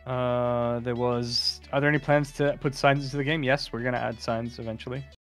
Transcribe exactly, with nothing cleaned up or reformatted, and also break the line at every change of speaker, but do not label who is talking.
Uh, there was. Are there any plans to put signs into the game? Yes, we're gonna add signs eventually.